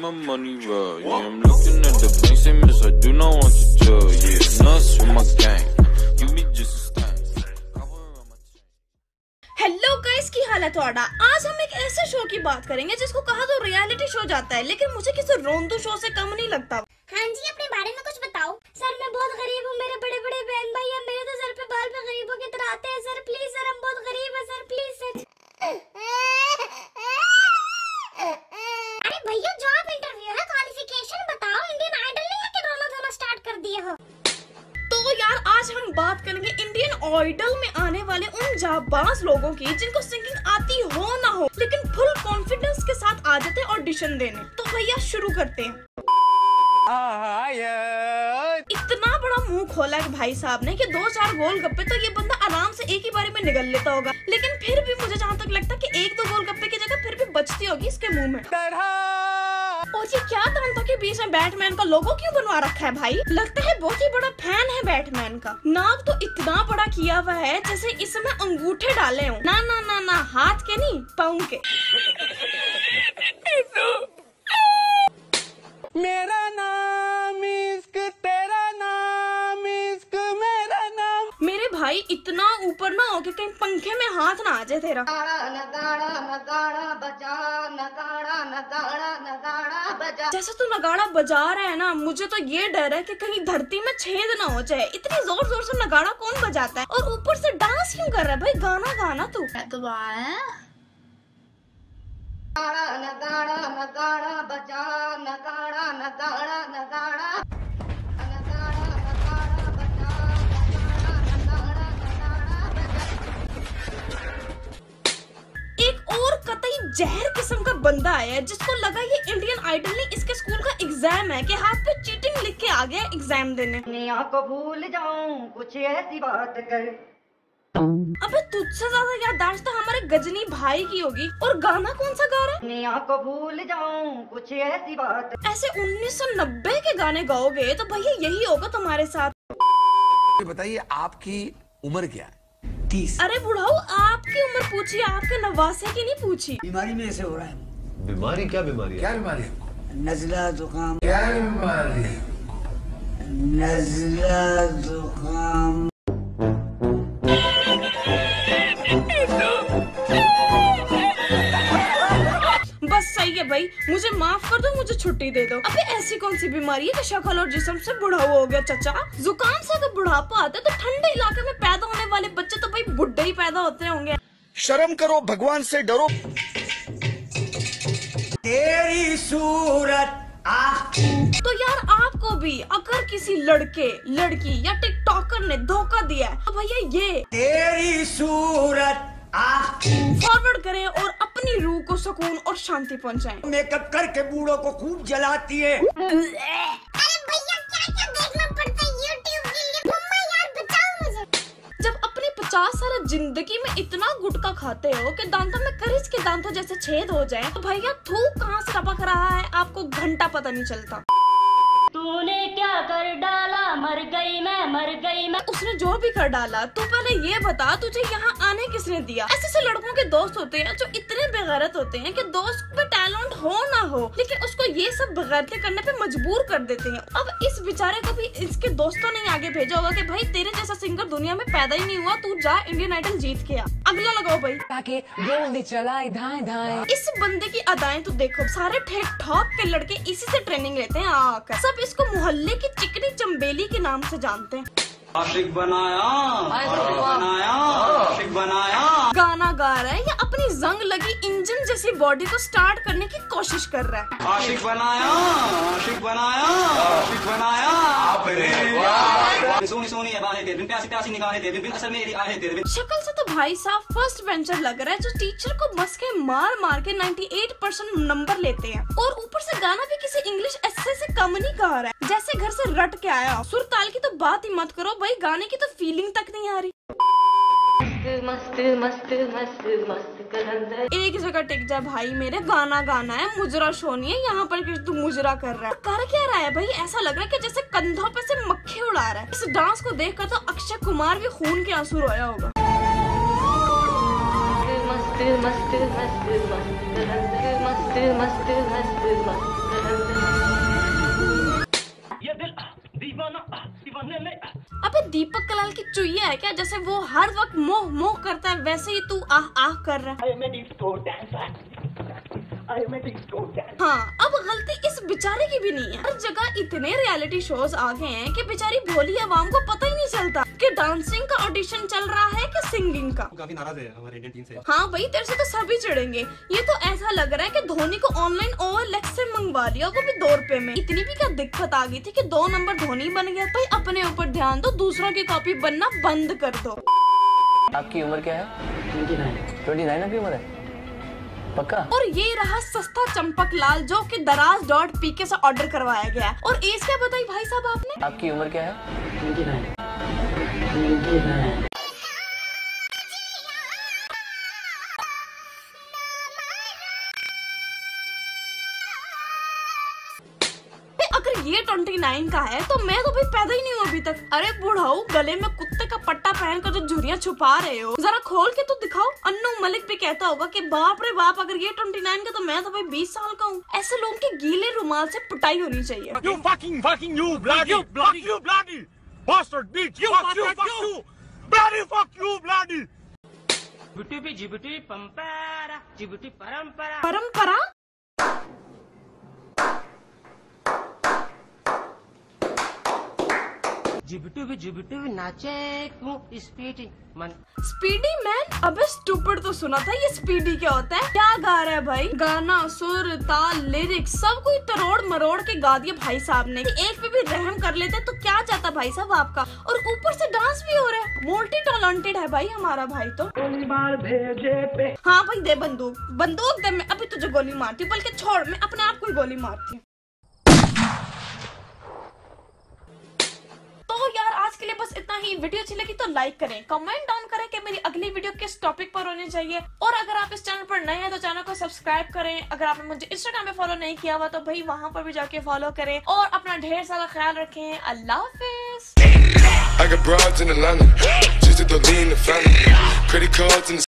my money well. Yeah, I'm looking at the bank, say miss, I do not want to tell. Yeah, nuts with my gang. You be just a stain. Hello guys, की हाल है ਤੁਹਾਡਾ। आज हम एक ऐसे show की बात करेंगे जिसको कहा तो रियलिटी शो जाता है, लेकिन मुझे किसी रोंदू शो से कम नहीं लगता। हाँ जी, अपने बारे में कुछ बताओ। सर मैं बहुत गरीब हूँ, मेरे बड़े बड़े बहन भाई हैं, मेरे तो सर पे बाल पे गरीबों की तरह आते हैं। सर प्लीज, सर हम बहुत गरीब हैं, सर प्लीज सर। अरे भैया, जॉब इंटरव्यू है, क्वालिफिकेशन बताओ। इंडियन आइडल नहीं है कि रोना धोना स्टार्ट कर दिए हो? तो यार, आज हम बात करेंगे इंडियन आइडल में आने वाले उन जाबाज लोगों की जिनको सिंगिंग आती हो ना हो, लेकिन फुल कॉन्फिडेंस के साथ आ जाते हैं ऑडिशन देने। तो भैया शुरू करते हैं। इतना बड़ा मुंह खोला है भाई साहब ने कि 2-4 गोलगप्पे तो ये बंदा आराम से एक ही बारी में निगल लेता होगा, लेकिन फिर भी मुझे जहाँ तक लगता है कि 1-2 गोलगप्पे की जगह फिर भी बचती होगी इसके मुंह में। और ये क्या दांतों के बीच में बैटमैन का लोगो क्यों बनवा रखा है भाई? लगता है बहुत ही बड़ा फैन है बैटमैन का। नाक तो इतना बड़ा किया हुआ है जैसे इसमें अंगूठे डाले हों। ना ना ना ना, हाथ के नहीं, पाँव के। मेरा नाम इश्क, तेरा नाम इश्क, मेरा नाम। मेरे भाई, इतना ऊपर ना हो कि कहीं पंखे में हाथ ना आ जाए तेरा। जैसे तू नगाड़ा बजा रहा है ना, मुझे तो ये डर है कि कहीं धरती में छेद ना हो जाए। इतनी जोर जोर से नगाड़ा कौन बजाता है? और ऊपर से डांस क्यों कर रहा है भाई? गाना गाना तू। नगाड़ा नगाड़ा बजा, नगाड़ा नगाड़ा नगाड़ा। एक और कतई जहर किस्म का बंदा आया है जिसको लगा ये इंडियन आइडल नहीं, इसके स्कूल का एग्जाम है, कि हाथ पे चीटिंग लिख के आ गया एग्जाम देने। दुनिया को भूल जाऊं, कुछ ऐसी बात कर। अबे तुझसे ज्यादा याददाश्त तो हमारे गजनी भाई की होगी। और गाना कौन सा गा रहा है? दुनिया को भूल जाऊं, कुछ ऐसी बात। ऐसे 1990 के गाने गाओगे तो भैया यही होगा तुम्हारे साथ। बताइए, आपकी उम्र क्या है? 30। अरे बुढ़ाओ, आपकी उम्र पूछी, आपके नवासे की नहीं पूछी। बीमारी में ऐसे हो रहा है। बीमारी? क्या बीमारी है? क्या बीमारी है? नजला जुकाम। क्या बीमारी है? नजला जुकाम। बस सही है भाई, मुझे माफ कर दो, मुझे छुट्टी दे दो। अबे ऐसी कौन सी बीमारी है कि शक्ल और जिस्म से बुढ़ाऊ हो गया चचा? जुकाम से अगर बुढ़ापा आता है तो ठंडे इलाके में पैदा होने वाले बच्चे तो भाई बुढ़े ही पैदा होते होंगे। शर्म करो, भगवान से डरो। तेरी सूरत तो यार, आपको भी अगर किसी लड़के लड़की या टिकटॉकर ने धोखा दिया है तो भैया ये तेरी सूरत फॉरवर्ड करें और अपनी रूह को सुकून और शांति पहुंचाएं। मेकअप करके बूढ़ों को खूब जलाती है। अरे भैया, क्या क्या देखना पड़ता है YouTube के लिए? मम्मा यार बचाओ मुझे। जब अपनी 50 साल जिंदगी में इतना गुटखा खाते हो कि दांतों में करीज के दांतों जैसे छेद हो जाए, तो भैया थूक कहाँ से टपक रहा है आपको घंटा पता नहीं चलता। तूने क्या कर डाला, मर गई मैं, मर गई मैं। उसने जो भी कर डाला, तू पहले ये बता, तुझे यहाँ आने किसने दिया? ऐसे लड़कों के दोस्त होते हैं जो इतने बेगैरत होते हैं कि दोस्त में टैलेंट हो ना हो, लेकिन उसको ये सब बेगैरती करने पे मजबूर कर देते हैं। अब इस बेचारे को भी इसके दोस्तों ने आगे भेजा होगा कि भाई तेरे जैसा सिंगर दुनिया में पैदा ही नहीं हुआ, तू जा इंडियन आइडल जीत के आ। अगला लगाओ भाई। ताकि गोली चलाए धाए धाए। इस बंदे की अदाएं तो देखो, सारे ठेक ठॉक के लड़के इसी से ट्रेनिंग लेते हैं आकर। सब इसको मोहल्ले की चिकनी चंबेली के नाम से जानते हैं। आशिक बनाया, आशिक बनाया। गाना गा रहा है या अपनी जंग लगी इंजन जैसी बॉडी को स्टार्ट करने की कोशिश कर रहा है। आशिक बनाया, आशिक बनाया, आशिक बनाया। सोनी सोनी बाहें तेरे बिन, प्यासी प्यासी निगाहें तेरे बिन, असल मेरी आहें तेरे बिन। शक्ल से तो भाई साहब फर्स्ट बेंचर लग रहा है जो टीचर को मस्के मार मार के 98% नंबर लेते हैं, और ऊपर से गाना भी किसी इंग्लिश एस्से से कम नहीं गा रहा है, जैसे घर से रट के आया। सुर ताल की तो बात ही मत करो भाई, गाने की तो फीलिंग तक नहीं आ रही। मस्त मस्त मस्त मस्त कलंदर। एक जगह टिक जा भाई मेरे, गाना गाना है, मुजरा शो नहीं है यहाँ पर कि तू मुजरा कर रहा है। कर क्या रहा है भाई? ऐसा लग रहा है कि जैसे कंधों पे से मक्खी उड़ा रहा है। इस डांस को देखकर तो अक्षय कुमार भी खून के आंसू रोया होगा। मस्त मस्त मस्त मस्त कलंदर, मस्त मस्त मस्त मस्त अबे दीपक कलाल की चुईया है क्या? जैसे वो हर वक्त मोह मोह करता है वैसे ही तू आह आह कर रहा है। हाँ, अब गलती इस बेचारे की भी नहीं है। हर जगह इतने रियलिटी शोज आ गए हैं कि बेचारी भोली आवाम को पता ही नहीं चलता कि डांसिंग का ऑडिशन चल रहा है कि सिंगिंग का। काफी नाराज है हमारे इंडियन टीम से। हाँ भाई, तेरे से तो सभी चिढ़ेंगे। ये तो ऐसा लग रहा है कि धोनी को ऑनलाइन OLX से मंगवा लिया, वो भी 2 रुपए में। इतनी भी क्या दिक्कत आ गई थी कि 2 नंबर धोनी बन गया। भाई अपने ऊपर ध्यान दो, दूसरों की कॉपी बनना बंद कर दो। आपकी उम्र क्या है? 29 आपकी उम्र है पक्का? और ये रहा सस्ता चंपक लाल जो कि दराज.pk से ऑर्डर करवाया गया है। और एज क्या बताई भाई साहब आपने? आपकी उम्र क्या है? 29। अगर ये 29 का है तो मैं तो भाई पैदा ही नहीं हूँ अभी तक। अरे बुढ़ाऊ, गले में कुत्ते का पट्टा पहन कर जो झुर्रियाँ छुपा रहे हो, जरा खोल के तो दिखाओ। अन्नू मलिक भी कहता होगा कि बाप रे बाप, अगर ये 29 का तो मैं तो भाई 20 साल का हूँ। ऐसे लोगों के गीले रुमाल से पिटाई होनी चाहिए। You bloody bastard bitch! Fuck you! Bloody! Djibouti पंपरा, Djibouti परंपरा। परंपरा? जिबुटी नाचे स्पीडी मन। Speedy man? अबे स्टूपिड, तो सुना था ये स्पीडी क्या होता है? क्या गा रहा है भाई? गाना, सुर, ताल, लिरिक्स सब कोई तरोड़ मरोड़ के गा दिया भाई साहब ने। एक पे भी रहम कर लेते तो क्या चाहता भाई साहब आपका? और ऊपर से डांस भी हो रहा है। मल्टी टैलेंटेड है भाई हमारा भाई तो। हाँ भाई, दे बंदूक दे, मैं अभी तुझे गोली मारती हूँ। बल्कि छोड़, मैं अपने आप को ही गोली मारती हूँ। तो यार आज के लिए बस इतना ही। वीडियो अच्छी लगी तो लाइक करें, कमेंट डाउन करें कि मेरी अगली वीडियो किस टॉपिक पर होनी चाहिए। और अगर आप इस चैनल पर नए हैं तो चैनल को सब्सक्राइब करें। अगर आपने मुझे इंस्टाग्राम पे फॉलो नहीं किया हुआ तो भाई वहां पर भी जाके फॉलो करें। और अपना ढेर सारा ख्याल रखें। अल्लाह हाफिज।